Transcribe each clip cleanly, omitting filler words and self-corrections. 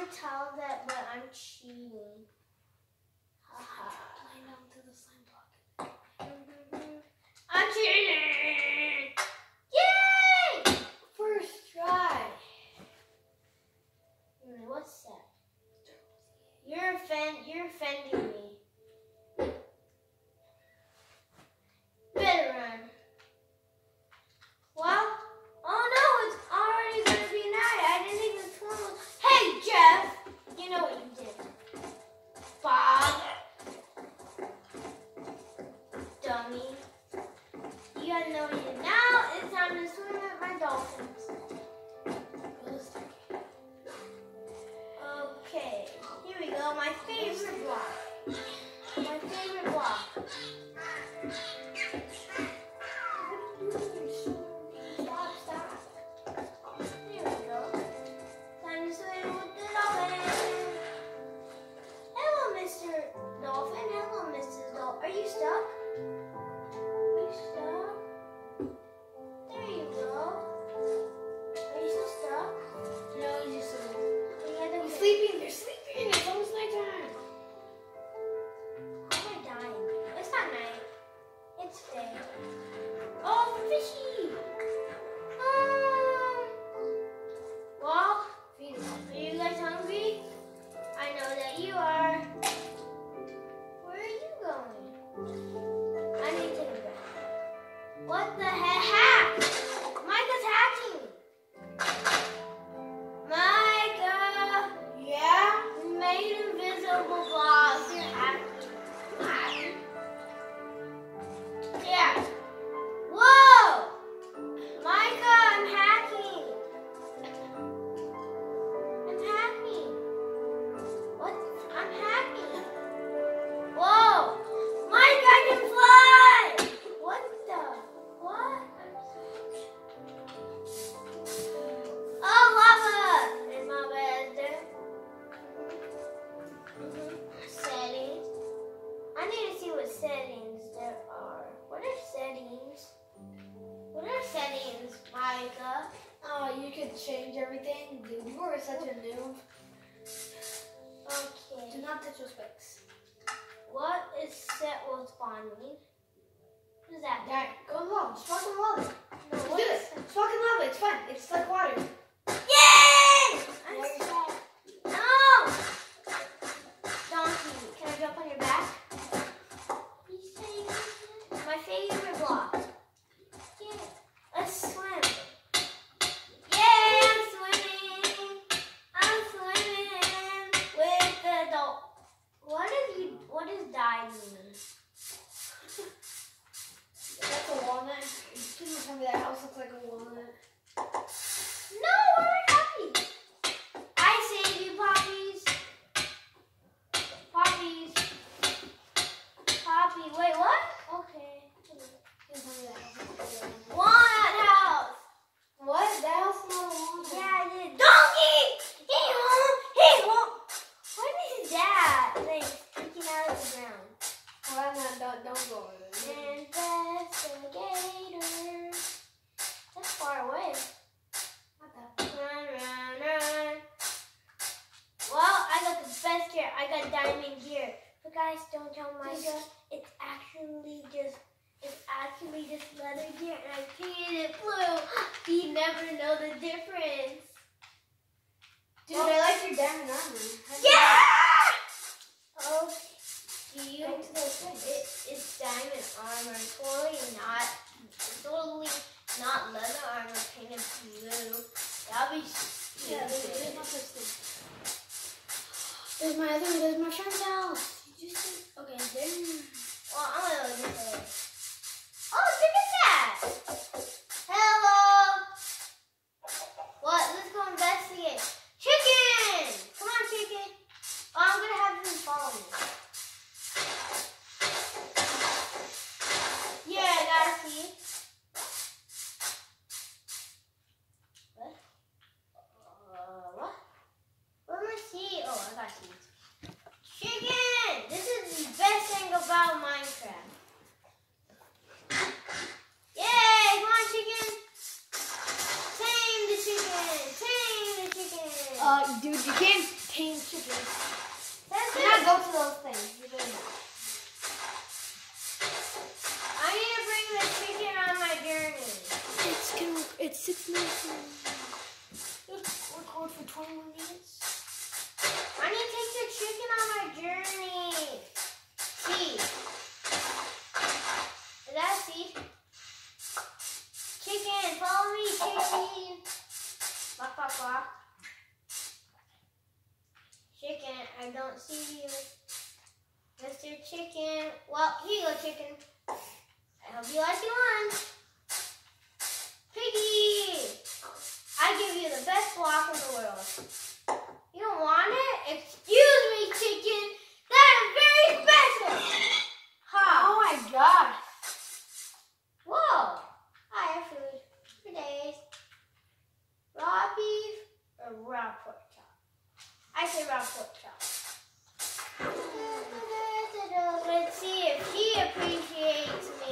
tell that, but I'm cheating. Haha. Line down to the slime block. I'm cheating! Yay! First try. What's that? You're offending me. Better run. Well, oh no, it's already gonna be night. I didn't even twirl. Hey, Jeff! You know what you did. Bob. Dummy. You gotta know what you did. Now it's time to swim with my dolphins. Okay, here we go. My favorite block. My favorite block. Stop. Here we go. Time to swim with the dolphin. Hello, Mr. Dolphin. Hello, Mrs. Dolphin. Are you stuck? Are you stuck? There you go. Are you still stuck? No, he's just They're sleeping. They're sleeping. It's almost nighttime. How am I dying? It's not night. It's day. Oh, fishy! Well, are you guys hungry? I know that you are. Where are you going? I need to take a breath. What the heck? Hack! Micah's hacking! Micah! Yeah? You made invisible blocks. You're hacking. Yeah. Whoa! Micah, I'm hacking. I'm hacking. What? I'm hacking. Whoa! Micah, I can fly! What the? What? Oh, lava! In my bed. Settings. I need to see what settings there are. What are settings? What are settings, Micah? Oh, you can change everything. Dude, you are such a noob. Okay. Do not touch those spikes. What is set while spawning? What is that? Yeah, go in lava. Just walk in lava. No, Just what do is it. Just walk in lava. It's fine. It's like water. Yay! I'm Why are you sad. No! Donkey, can I jump on your back? My favorite block. Yeah. Let's swim. Yay, I'm swimming. I'm swimming with the dolphin. What does die mean? That's a walnut. Please tell me that house looks like a walnut. No, where are my puppies? I save you, puppies. Puppies. Poppy, wait, what? Okay. Please tell me that house looks like a walnut. Walnut house. What? That house is not a walnut. Yeah, I did. Donkey! He won't. What is that? Like, sticking out of the ground. Oh, don't go over there. Investigator. That's far away. What the? Run. Well, I got the best gear. I got diamond gear. But guys, don't tell Micah. It's actually just leather gear, and I painted it blue. He'd never know the difference. Dude, I like your diamond armor. Yeah! Oh, do you? Go to those things. It's diamond armor. Totally not leather armor painted blue. That'd be stupid. Yeah, there's no such thing. There's my friend's house. You just said, okay, there. Well, I'm gonna look at it. Oh, look at that! Hello! What? Let's go investigate. Chicken! Come on, chicken. Oh, I'm gonna have them follow me. Yeah, I gotta see. What? What? Where am I seeing? Oh, I got seeds. Chicken! This is the best thing about Minecraft. Yay! Come on, Dude, you can't tame chickens. That's Do it. not go to those things. You better not. I need to bring the chicken on my journey. It's 6 minutes. Record for 20 more minutes. I need to take the chicken on my journey. Seed. Is that a seed? Chicken, follow me, chicken. Blah, blah, blah. Chicken, I don't see you. Mr. Chicken. Well, here you go, chicken. I hope you like your lunch. Piggy! I give you the best block in the world. You don't want it? Excuse me, chicken. That is very special. Ha! Oh my god. Whoa! I have food for days. Raw beef or raw pork chop? I say raw pork chop. Let's see if he appreciates me.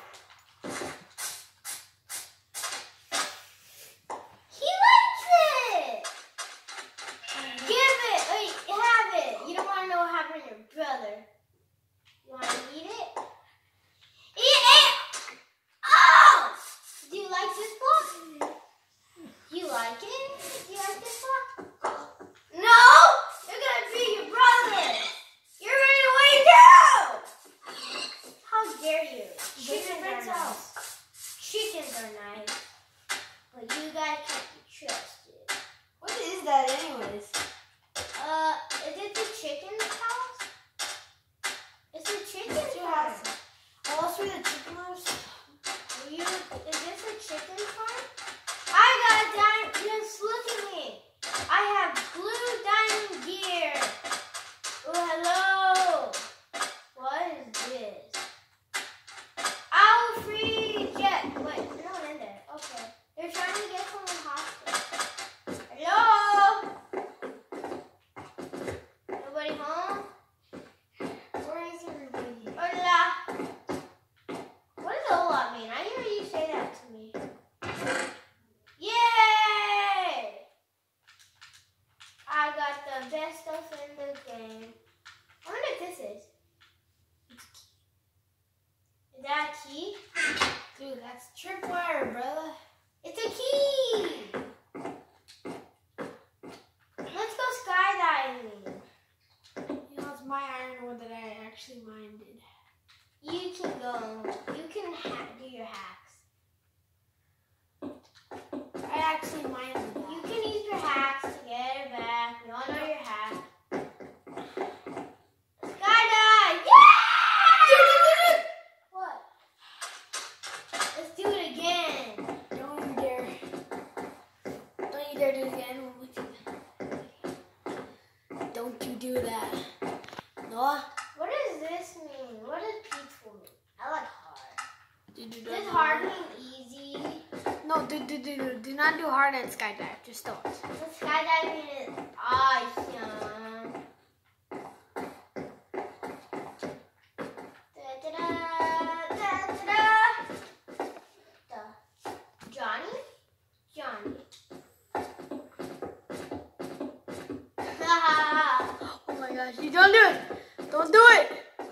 He likes it! Give it! Wait, have it! You don't want to know what happened to your brother. You want to eat it? Eat it! Oh! Do you like this book? You like it? Do you like this book? No! You're gonna be your brother! You're running away too! How dare you? Chickens are nice. Chickens are nice. But you guys can't be trusted. What is that anyways? Is it the chicken's house? It's the chicken's Two house. houses. Oh, let's read the chicken house. Is this a chicken farm? I got a diamond. Just look at me. I have blue diamond gear. Oh, hello. What is this? Owl free jet. Wait, there's no one in there. Okay. They're trying to get someone hostage. Hello? Nobody home? Where is everybody? Hola. What does hola mean? I didn't hear you say that to me. Yay! I got the best stuff in the game. I wonder if this is. Is that a key? Dude, that's tripwire, brother. It's a key! Let's go skydiving. You know, it's my iron ore that I actually mined. You can go. You can do your hacks. I actually mined that. You can use your hacks to get it back. We all know your hacks. Skydive! Yeah! What? Let's do it again. Don't you dare. Don't you dare do it again. Don't you do that. Noah? What does this mean? What does peaceful mean? I like hard. Does Does hard mean easy? No, do not do hard and skydive. Just don't. The skydiving is awesome. Da-da-da, da-da-da. Johnny? Johnny. Oh my gosh, you don't do it. Don't do it.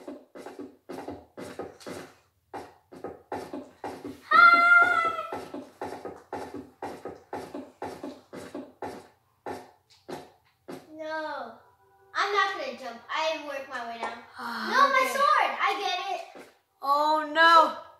No, I'm not gonna jump. I work my way down. No, my Okay. sword. I get it. Oh no.